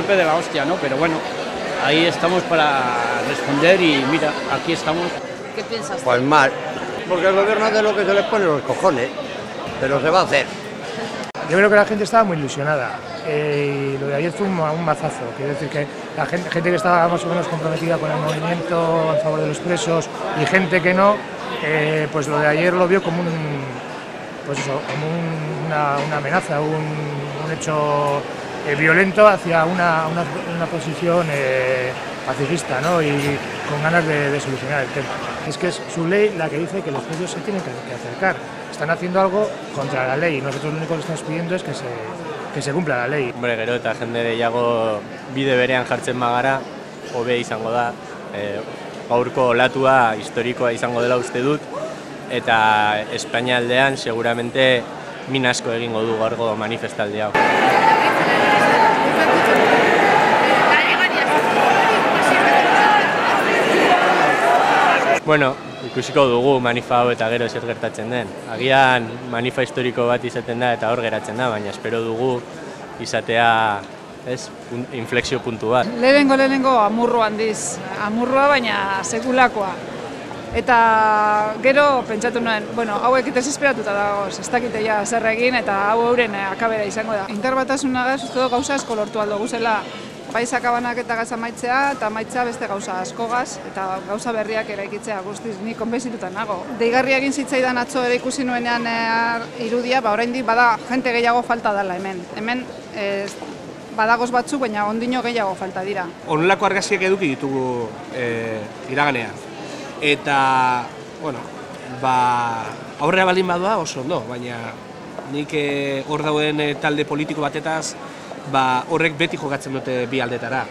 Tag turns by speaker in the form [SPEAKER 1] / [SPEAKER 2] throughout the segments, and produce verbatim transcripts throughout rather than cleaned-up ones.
[SPEAKER 1] golpe de la hostia, ¿no? Pero bueno, ahí estamos para responder y mira, aquí estamos.
[SPEAKER 2] ¿Qué piensas?
[SPEAKER 3] Pues mal, porque el gobierno hace lo que se les pone los cojones, pero se va a hacer.
[SPEAKER 4] Yo creo que la gente estaba muy ilusionada eh, y lo de ayer fue un, un mazazo. Quiero decir que la gente, gente que estaba más o menos comprometida con el movimiento a favor de los presos y gente que no, eh, pues lo de ayer lo vio como un, pues eso, como un, una, una amenaza, un, un hecho eh, violento hacia una, una, una posición eh, pacifista, ¿no? Y con ganas de, de solucionar el tema. Es que es su ley la que dice que los presos se tienen que, que acercar. Están haciendo algo contra la ley y nosotros lo único que estamos pidiendo es que se, que se cumpla la ley.
[SPEAKER 5] Hombre, gero eta jende gehiago bide berean jartzen magara, hobe izango da. E, gaurko olatua historikoa izango dela uste dut, eta Espainia aldean seguramente min asko egingo du gaurko manifestaldi hau. Bueno, ikusiko dugu manifa hau eta gero zer gertatzen den. Agian manifa historiko bat izaten da eta hor geratzen da, baina espero dugu izatea, ez, inflexio puntu bat.
[SPEAKER 6] Lehenengo lehenengo amurru handiz, amurrua baina sekulakoa. Eta gero pentsatu nuen, bueno, hauek desesperatuta dagoz, ez dakite ja zer egin eta hau euren akabera izango da. Interbatasunagaz uste du gauza asko lortu aldo guzela. Bai sakabanak eta gaz amaitzea, eta amaitzea beste gauza askogaz, eta gauza berriak eraikitzea guztiz, ni konbentzituta nago. Deigarria egin zitzaidan atzo ere ikusi nuenean e, irudia, ba oraindik bada jente gehiago falta dela hemen. Hemen ez, badagoz batzuk, baina ondino gehiago falta dira.
[SPEAKER 7] Honelako argazkiak eduki ditugu e, iraganean. Eta, bueno, ba, aurrera baldin badoa oso ondo, baina nik e, hor dauen e, talde politiko batetaz, ba, horrek beti jokatzen dute bi aldetara.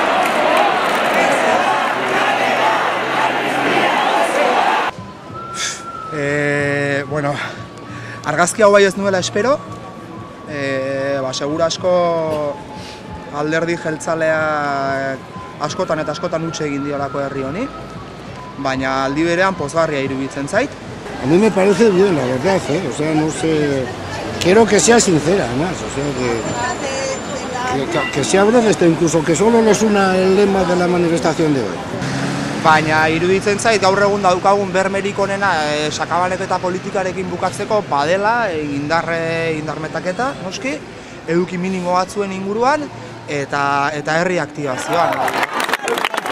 [SPEAKER 8] E, bueno, argazki hau bai ez nuela espero, e, ba, segura asko alderdi jeltzaleak askotan eta askotan utxe egin diolako herri honi, baina aldi berean pozgarria iruditzen zait.
[SPEAKER 9] A mí me parece bien, la verdad, ¿eh? O sea, no sé... Quiero que sea sincera, además, o sea, que... Que, que se hable de esto, incluso que solo nos una el lema de la manifestación de hoy.
[SPEAKER 8] Baina iruditzen zait gaur egun daukagun bermerik onena e, sakabaneketa politikarekin bukatzeko badela e, indarre indarmetaketa, noski, eduki minimo batzuen inguruan eta eta herri aktibazioan.